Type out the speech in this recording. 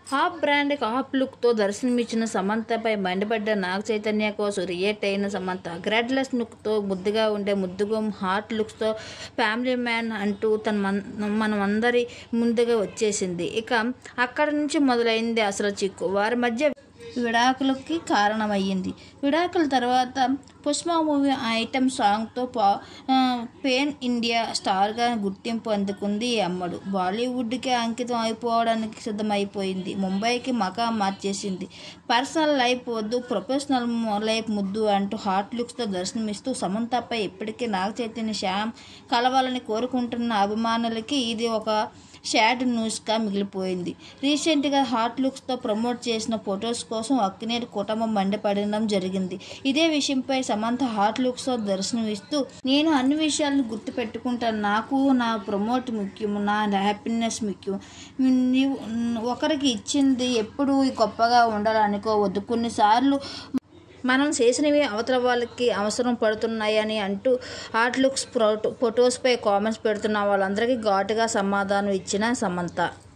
Half brand half లుక్తో దర్శనమిచ్చిన సమంతపై మండిపడ్డ నాగ చైతన్య కోసం react అయిన సమంత గ్రాడ్లెస్ లుక్తో ముద్దుగా ఉండే ముద్దుగం హాట్ లుక్స్తో ఫ్యామిలీ మ్యాన్ అంటూ మనమందరి ముందుగా వచ్చేసింది. ఇక అక్కడి నుంచి మొదలైంది అసలు చిక్కు. వారి మధ్య విడాకులకి కారణమయ్యింది. విడాకుల తర్వాత పుష్ప మూవీ ఐటెం సాంగ్తో పేన్ ఇండియా స్టార్గా గుర్తింపు అందుకుంది ఈ అమ్మడు. బాలీవుడ్కి అంకితం అయిపోవడానికి సిద్ధమైపోయింది. ముంబైకి మకాం మార్చేసింది. పర్సనల్ లైఫ్ వద్దు, ప్రొఫెషనల్ లైఫ్ ముద్దు అంటూ హాట్ లుక్స్తో దర్శనమిస్తూ సమంతపై ఇప్పటికీ నాగ చైతన్య శ్యామ్ కలవాలని కోరుకుంటున్న అభిమానులకి ఇది ఒక షాడ్ న్యూస్గా మిగిలిపోయింది. రీసెంట్గా హాట్ లుక్స్తో ప్రమోట్ చేసిన ఫొటోస్ కోసం అక్కినేని కుటుంబం మండిపడడం జరిగింది. ఇదే విషయంపై సమంత హాట్ లుక్స్తో దర్శనమిస్తూ, నేను అన్ని విషయాలను గుర్తు పెట్టుకుంటాను. నాకు నా ప్రమోట్ ముఖ్యం, నా హ్యాపీనెస్ ముఖ్యం. ఒకరికి ఇచ్చింది ఎప్పుడు గొప్పగా ఉండాలనుకోవద్దు. కొన్నిసార్లు మనం చేసినవి అవతల వాళ్ళకి అవసరం పడుతున్నాయని అంటూ హాట్ లుక్స్ ఫొటోస్పై కామెంట్స్ పెడుతున్న వాళ్ళందరికీ ఘాటుగా సమాధానం ఇచ్చిన సమంత.